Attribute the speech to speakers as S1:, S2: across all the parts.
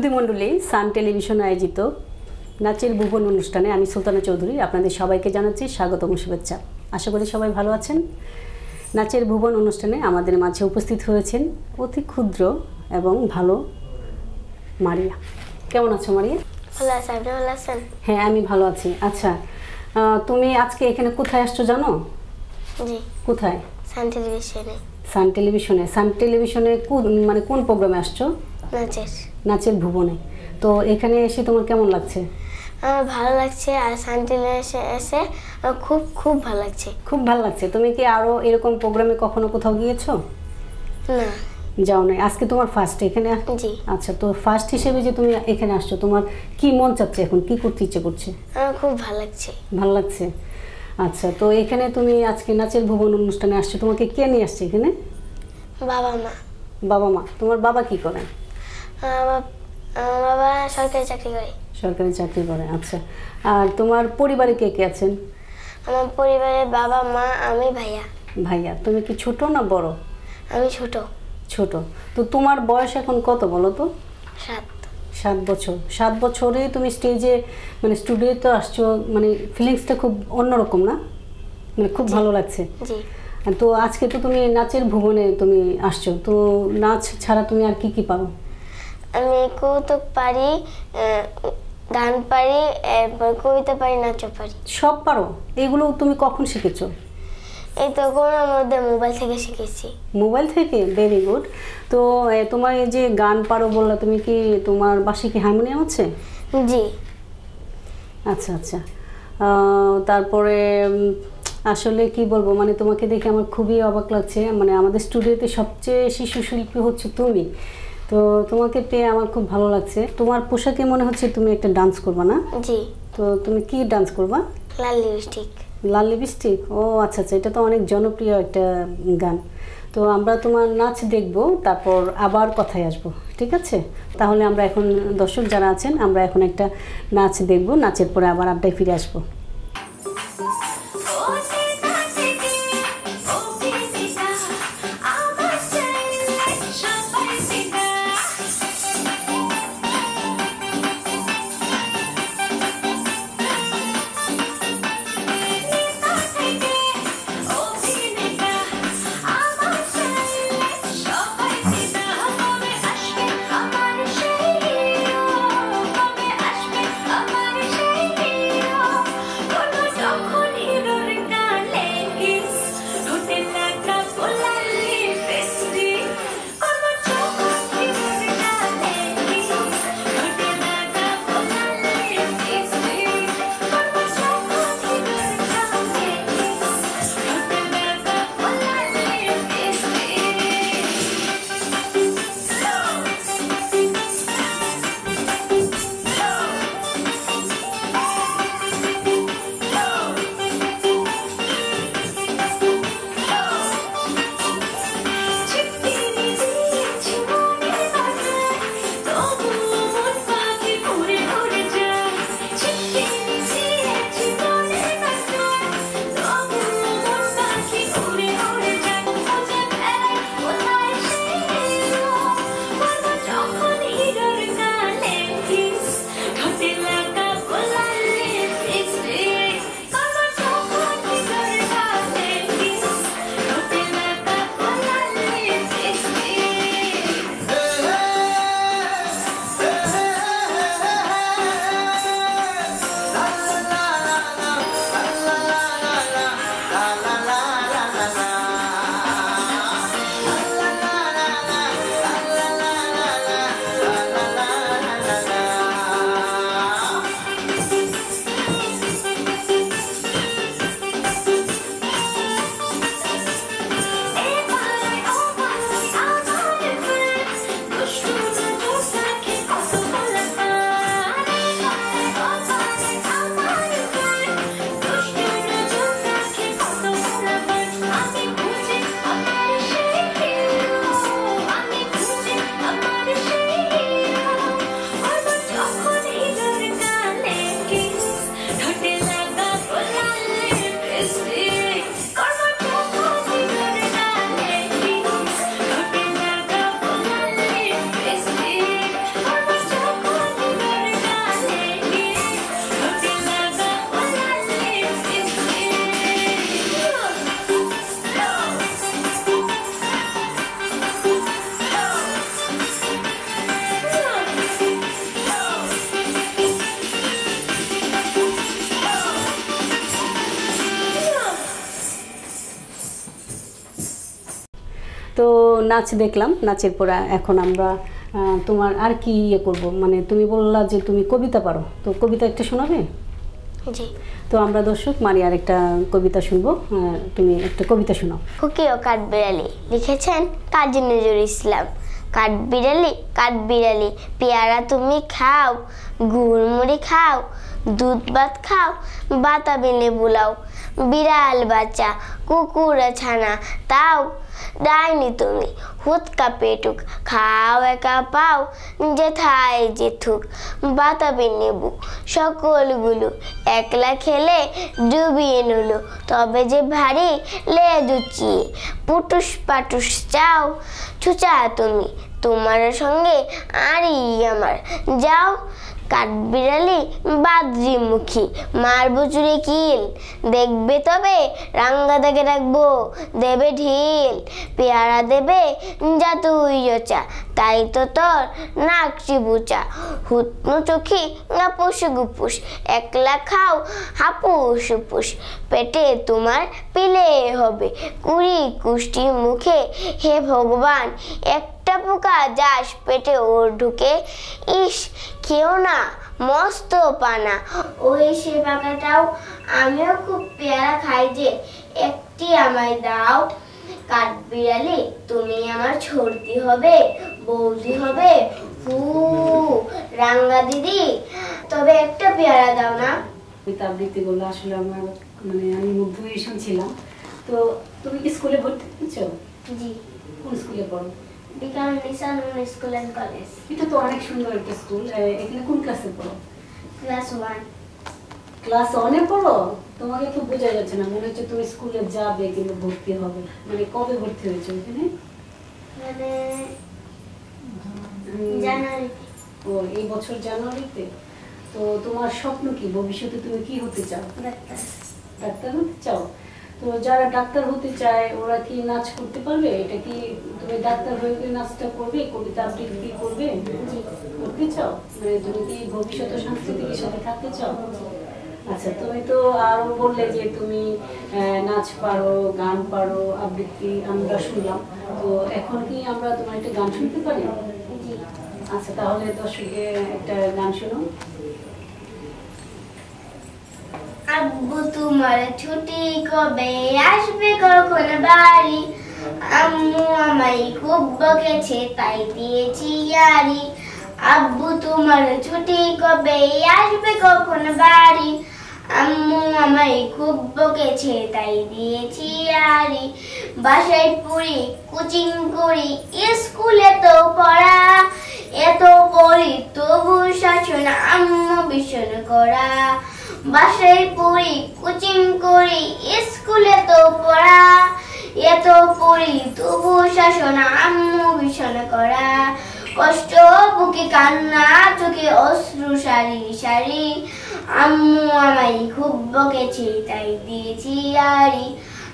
S1: সুধী মণ্ডলী সান টেলিভিশন আয়োজিত নাচের ভুবন অনুষ্ঠানে আমি সুলতানা চৌধুরী আপনাদের সবাইকে জানাচ্ছি স্বাগতম শুভেচ্ছা। আশা করি সবাই ভালো আছেন। নাচের ভুবন অনুষ্ঠানে আমাদের মাঝে উপস্থিত হয়েছেন অতি ক্ষুদ্র এবং ভালো মারিয়া। কেমন আছো মারিয়া?
S2: ভালো আছি, আপনি ভালো আছেন?
S1: হ্যাঁ, আমি ভালো আছি। আচ্ছা, তুমি আজকে এখানে কোথায় আসছো জানো?
S2: জি,
S1: কোথায়?
S2: সান টেলিভিশনে।
S1: সান টেলিভিশনে। সান টেলিভিশনে মানে কোন প্রোগ্রামে আসছো? নাচের ভুবনে। তো এখানে এসে তোমার কেমন লাগছে?
S2: আমার ভালো লাগছে, আর সান টেলিভিশনে এসে খুব খুব ভালো লাগছে।
S1: খুব ভালো লাগছে। তুমি কি আরো এরকম প্রোগ্রামে কখনো কোথাও গিয়েছো?
S2: না,
S1: যাও নাই। আজকে তোমার ফার্স্ট এখানে?
S2: জি।
S1: আচ্ছা, তো ফার্স্ট হিসেবে যে তুমি এখানে আসছো, তোমার কি মন চাচ্ছে এখন? কি করতে ইচ্ছে করছে?
S2: আমার খুব ভালো লাগছে।
S1: ভালো লাগছে। আচ্ছা, তো এখানে তুমি আজকে নাচের ভুবন অনুষ্ঠানে আসছো, তোমাকে কে নিয়ে আসছে এখানে?
S2: বাবা মা।
S1: বাবা মা। তোমার বাবা কি করেন?
S2: আমার বাবা সরকারি চাকরি করে।
S1: সরকারি চাকরি করে। আচ্ছা, আর তোমার পরিবারে কে কে আছেন?
S2: আমার পরিবারে বাবা মা, আমি, ভাইয়া।
S1: ভাইয়া। তুমি কি ছোট না বড়?
S2: আমি ছোট।
S1: ছোট। তো তোমার বয়স এখন কত বলো তো?
S2: 7।
S1: 7 বছর। 7 বছরে তুমি স্টেজে মানে স্টুডিওতে আসছো, মানে ফিলিংসটা খুব অন্যরকম না? মানে খুব ভালো লাগছে।
S2: জি।
S1: তো আজকে তো তুমি নাচের ভুবনে তুমি আসছো, তো নাচ ছাড়া তুমি আর কি কি পারো?
S2: আমি কৌতুক পারি, গান পারি, এরপর কবিতা পারি, নাচও পারি।
S1: সব পারো? এগুলো তুমি কখন শিখেছো?
S2: এই তো করোনার মধ্যে মোবাইল থেকে শিখেছি।
S1: মোবাইল থেকে? Very good. তো তোমার এই যে গান পারো বললা, তুমি কি তোমার বাসায় কি হারমোনিয়াম আছে?
S2: জি।
S1: আচ্ছা আচ্ছা। তারপরে আসলে কি বলবো, মানে তোমাকে দেখে আমার খুবই অবাক লাগছে। মানে আমাদের স্টুডিওতে সবচেয়ে শিশু শিল্পী হচ্ছে তুমি, তো তোমাকে পেয়ে আমার খুব ভালো লাগছে। তোমার পোশাকে মনে হচ্ছে তুমি একটা ডান্স করবা না?
S2: জি।
S1: তো তুমি কি ডান্স করবা?
S2: লাল লিপস্টিক।
S1: লাল লিপস্টিক? ও আচ্ছা আচ্ছা, এটা তো অনেক জনপ্রিয় একটা গান। তো আমরা তোমার নাচ দেখব, তারপর আবার কথায় আসবো, ঠিক আছে? তাহলে আমরা এখন দর্শক যারা আছেন, আমরা এখন একটা নাচ দেখব, নাচের পরে আবার আড্ডায় ফিরে আসবো। তো নাচ দেখলাম, নাচের পর এখন আমরা তোমার আর কি ইয়ে করবো, মানে তুমি বললা যে তুমি কবিতা পারো, তো কবিতা একটা শোনাবে?
S2: জি।
S1: তো আমরা দর্শক মারিয়ার একটা কবিতা শুনবো, তুমি একটা কবিতা শোনাও।
S2: খুকি ও কাঠবিড়ালি, লিখেছেন কাজী নজরুল ইসলাম। কাঠবিড়ালি কাঠবিড়ালি পেয়ারা তুমি খাও, গুড় মুড়ি খাও, দুধ ভাত খাও, বাতাবি লেবু লাও। বিড়াল বাচ্চা কুকুর ছানা তাও, ডাইনি তুমি হুৎকা পেটুক, খাও একা পাও যেথায় যেথুক। বাতাবি নেবু সকলগুলো একলা খেলে ডুবিয়ে নিল, তবে যে ভারী লেজ উঁচিয়ে পুটুস পাটুস চাও। ছুচা তুমি তোমার সঙ্গে আরই আমার যাও। কাঠবিড়ালি বাদরি মুখী মারবো চুরি কিল, দেখবে তবে রাঙ্গা দাগে রাখবো দেবে ঢিল। পেয়ারা দেবে যা তুই জচা, তাই তো তোর নাক চিবুচা। হুতনু চোখি গাপুস গুপুস, একলা খাও হাপুস উপুস। পেটে তোমার পিলে হবে কুড়ি কুষ্টি মুখে, হে ভগবান একটা পোকা যাস পেটে ওর ঢুকে। ইস খেও না মস্ত পানা, ওই সে পাকাটাও, আমিও খুব পেয়ারা খাই যে, একটি আমায় দাও। কাঠবিড়ালি তুমি আমার ছর্দি হবে, বৌদি হবে, হু রাঙ্গা দিদি, তবে একটা পেয়ারা দাও না।
S1: কবিতা আবৃত্তিগুলো আসলে আমার মানে আমি মুগ্ধ হয়ে শুনছিলাম। তো তুমি কি স্কুলে ভর্তি হয়েছো?
S2: জি।
S1: কোন স্কুলে পড়ো?
S2: বিকাম নিশান স্কুল এন্ড কলেজ।
S1: এটা তো অনেক সুন্দর একটা স্কুল, এখানে কোন ক্লাসে পড়ো?
S2: ক্লাস 1।
S1: ক্লাস 1-এ পড়ো? তোমাকে তো বোঝা যাচ্ছে না, মনে হচ্ছে তুমি স্কুলে যাবে কিন্তু ভর্তি হবে। মানে কবে ভর্তি হয়েছো এখানে?
S2: মানে জানুয়ারি।
S1: ও এই বছর জানুয়ারিতে। তো তোমার স্বপ্ন কি, ভবিষ্যতে তুমি কি হতে চাও?
S2: ডাক্তার।
S1: ডাক্তার হতে চাও? তো যারা ডাক্তার হতে চায় ওরা কি নাচ করতে পারবে? এটা কি তুমি ডাক্তার হয়ে কি নাচটা করবে, কবিতা আবৃত্তি করবে? করতে চাও? মানে তুমি কি ভবিষ্যতে সাংস্কৃতিকের সাথে থাকতে চাও? আচ্ছা, তুমি তো আরো বললে যে তুমি নাচ পারো, গান পারো, আবৃত্তি আমরা শুনলাম। তো এখন কি আমরা তোমার একটা গান শুনতে পারি? আচ্ছা, তাহলে দর্শকে একটা গান শোনো।
S2: আব্বু তোমার ছুটি কবে আসবে, কখন বাড়ি? আম্মু আমায় খুব বকেছে তাই দিয়েছি ইয়ারি। আব্বু তোমার ছুটি কবে আসবে, কখন বাড়ি? আম্মু আমায় খুব বকেছে তাই দিয়েছি ইয়ারি। বাসায় পড়ি কোচিং করি, স্কুলে তো পড়া, এত পড়ি তবু শাসন আম্মু ভীষণ করা। বাসায় পড়ি কোচিং করি, স্কুলে তো পড়া, এত পড়ি তবু শাসন আম্মু ভীষণ করা। কষ্ট বুকে কান্না চোখে অশ্রু সারি সারি। আম্মু আমায় খুব বকেছে তাই দিয়েছি ইয়ারি।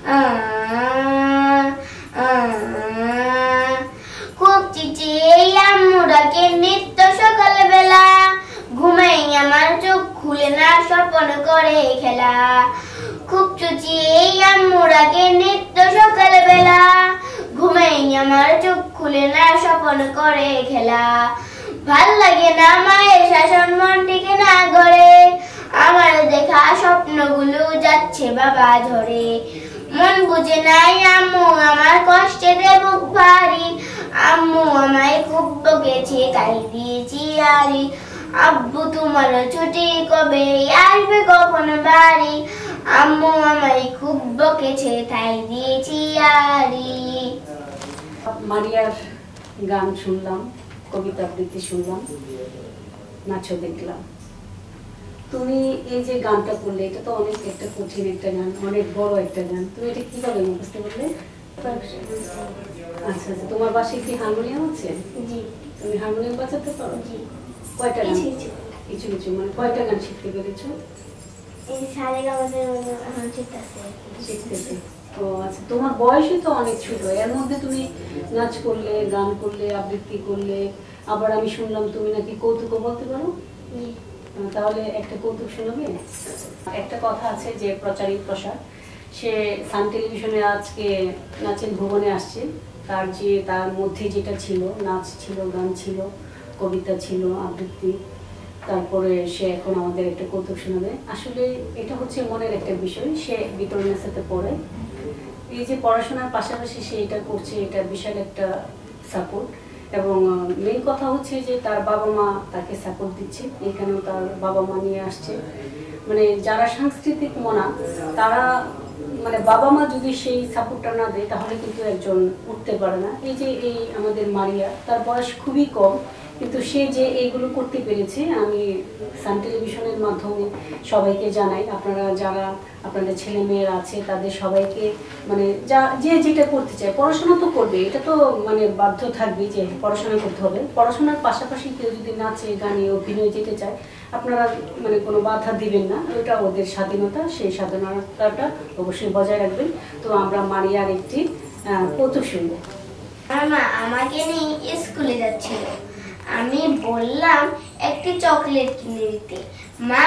S2: খুব চিচিয়ে আম্মু ডাকে নিত্য সকালবেলা, ঘুমাই আমার চোখ খুলে না স্বপ্ন করে খেলা। খুব চুচিয়ে আম্মু ডাকে নিত্য সকালবেলা, ঘুমাই আমার চোখ খুলে না স্বপ্ন করে খেলা। ভাল লাগে না মায়ের শাসন, মন টিকে না গড়ে, আমার দেখা স্বপ্নগুলো যাচ্ছে বাবা ঝরে। মন বুঝে নাই আম্মু আমার কষ্টে বুক ভারী। আম্মু আমায় খুব বকেছে তাই দিয়েছি ইয়ারি। আব্বু তোমার ছুটি কবে আসবে, কখন বাড়ি? আম্মু আমায় খুব বকেছে তাই দিয়েছি ইয়ারি।
S1: মারিয়ার গান শুনলাম, কবিতা আবৃত্তি শুনলাম, নাচও দেখলাম। তুমি এই যে গানটা করলে, এটা তো অনেক একটা কঠিন একটা গান, অনেক বড় একটা গান, তুমি এটা কিভাবে মুখস্থ করলে? আচ্ছা আচ্ছা, তোমার বাসায় কি হারমোনিয়াম আছে?
S2: জি।
S1: তুমি হারমোনিয়াম বাজাতে পারো?
S2: জি।
S1: কয়টা গান?
S2: কিছু
S1: কিছু মানে কয়টা গান শিখতে পেরেছো?
S2: এই সারে গামাদের এখন শিখতেছে।
S1: শিখতেছে। ও আচ্ছা, তোমার বয়সই তো অনেক ছোট, এর মধ্যে তুমি নাচ করলে, গান করলে, আবৃত্তি করলে, আবার আমি শুনলাম তুমি নাকি কৌতুকও বলতে পারো। তাহলে একটা কৌতুক শোনাবে? একটা কথা আছে যে প্রচারিত প্রসার, সে সান টেলিভিশনে আজকে নাচের ভুবনে আসছে। তার মধ্যে যেটা ছিল, নাচ ছিল, গান ছিল, কবিতা ছিল, আবৃত্তি, তারপরে সে এখন আমাদের একটা কৌতুক শোনাবে। আসলে এটা হচ্ছে মনের একটা বিষয়। সে বিতরণের সাথে পড়ে, এই যে পড়াশোনার পাশাপাশি সে এটা করছে, এটা বিশাল একটা সাপোর্ট। এবং মেইন কথা হচ্ছে যে তার বাবা মা তাকে সাপোর্ট দিচ্ছে, এখানেও তার বাবা মা নিয়ে আসছে। মানে যারা সাংস্কৃতিক মনা, তারা মানে বাবা মা যদি সেই সাপোর্টটা না দেয় তাহলে কিন্তু একজন উঠতে পারে না। এই যে এই আমাদের মারিয়া, তার বয়স খুবই কম, কিন্তু সে যে এইগুলো করতে পেরেছে, আমি সান টেলিভিশনের মাধ্যমে সবাইকে জানাই, আপনারা যারা আপনাদের ছেলে মেয়েরা আছে তাদের সবাইকে মানে যে যেটা করতে চায়, পড়াশোনা তো করবে, এটা তো মানে বাধ্য থাকবে যে পড়াশোনা করতে হবে। পড়াশোনার পাশাপাশি কেউ যদি নাচে, গানে, অভিনয় যেতে চায়, আপনারা মানে কোনো বাধা দিবেন না, ওটা ওদের স্বাধীনতা, সেই স্বাধীনতাটা অবশ্যই বজায় রাখবেন। তো আমরা মারিয়ার একটি কৌতুক শুনবো।
S2: মা আমাকে নিয়ে স্কুলে যাচ্ছিল, আমি বললাম একটি চকলেট কিনে দিতে, মা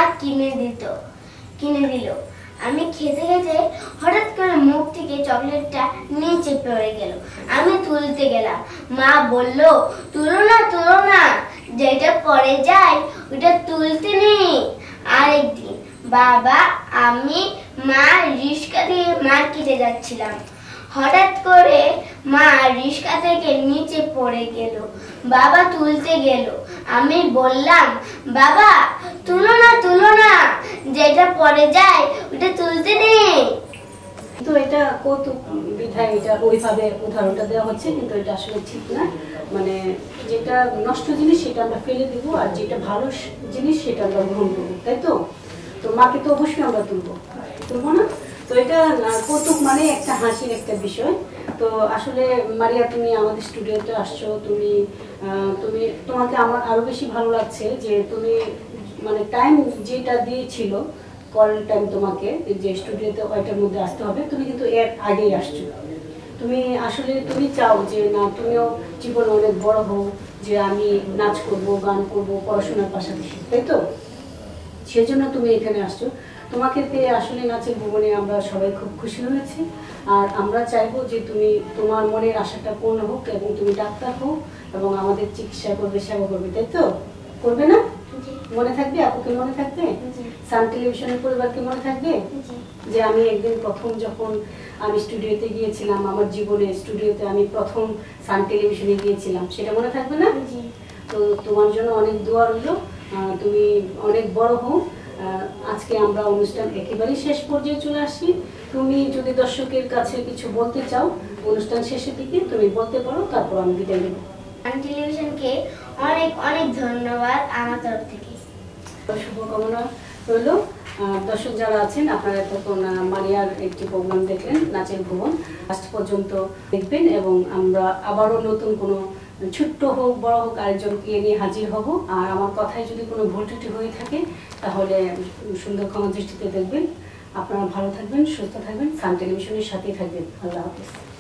S2: কিনে দিল। আমি খেতে খেতে হঠাৎ করে মুখ থেকে চকলেটটা নিচে পড়ে গেল। আমি তুলতে গেলাম, মা বলল তুলো না, যেটা পড়ে যায় ওটা তুলতে নেই। আরেকদিন বাবা, আমি, মা রিক্সা দিয়ে মার্কেটে যাচ্ছিলাম, হঠাৎ করে মা রিক্সা থেকে নিচে পড়ে গেল। বাবা তুলতে গেল, আমি বললাম বাবা তুলো না, যেটা পড়ে যায় ওটা তুলতে নেই।
S1: তো এটা কৌতুক বিধায় এটা ওইভাবে উদাহরণটা দেওয়া হচ্ছে, কিন্তু এটা আসলে ঠিক না। মানে যেটা নষ্ট জিনিস সেটা আমরা ফেলে দিব, আর যেটা ভালো জিনিস সেটা আমরা গ্রহণ করবো, তাই তো? তো মাকে তো অবশ্যই আমরা তুলবো না? তো এটা কৌতুক মানে একটা হাসির একটা বিষয়। তো আসলে মারিয়া, তুমি আমাদের স্টুডিওতে আসছো, তোমাকে আমার আরো বেশি ভালো লাগছে যে তুমি মানে টাইম যেটা দিয়েছিল, কল টাইম, তোমাকে যে স্টুডিওতে ওইটার মধ্যে আসতে হবে, তুমি কিন্তু এর আগেই আসছো। তুমি আসলে তুমি চাও যে না, তুমিও জীবনে অনেক বড় হও, যে আমি নাচ করব, গান করব, পড়াশোনার পাশাপাশি, তাই তো? সেজন্য তুমি এখানে আসছো। তোমাকে পেয়ে আসলে নাচের ভুবনে আমরা সবাই খুব খুশি হয়েছি। আর আমরা চাইবো যে তুমি তোমার মনের আশাটা পূর্ণ হোক, এবং তুমি ডাক্তার হোক এবং আমাদের চিকিৎসা করবে, সেবা করবে, তাই তো? করবে না? মনে থাকবে? আপুকে মনে থাকবে? সান টেলিভিশনের পরিবারকে মনে থাকবে যে আমি একদিন প্রথম যখন আমি স্টুডিওতে গিয়েছিলাম, আমার জীবনে স্টুডিওতে আমি প্রথম সান টেলিভিশনে গিয়েছিলাম, সেটা মনে থাকবে না? তো তোমার জন্য অনেক দোয়া রইল, তুমি অনেক বড় হও। আজকে আমরা অনুষ্ঠান একেবারেই শেষ পর্যায়ে চলে আসি। তুমি যদি দর্শকের কাছে কিছু বলতে চাও অনুষ্ঠান শেষের দিকে, তুমি বলতে পারো, তারপর আমি বিদায় নেব।
S2: সান টেলিভিশনকে অনেক ধন্যবাদ আমার তরফ থেকে।
S1: শুভকামনা রইল। দর্শক যারা আছেন, আপনারা এতক্ষণ মারিয়ার একটি প্রোগ্রাম দেখলেন, নাচের ভুবন। লাস্ট পর্যন্ত দেখবেন, এবং আমরা আবারও নতুন কোনো ছোট্ট হোক বড় হোক আরেকজনকে নিয়ে হাজির হব। আর আমার কথায় যদি কোনো ভুল ত্রুটি হয়ে থাকে তাহলে সুন্দর ক্ষমা দৃষ্টিতে দেখবেন। আপনারা ভালো থাকবেন, সুস্থ থাকবেন, সান টেলিভিশনের সাথেই থাকবেন। আল্লাহ হাফেজ।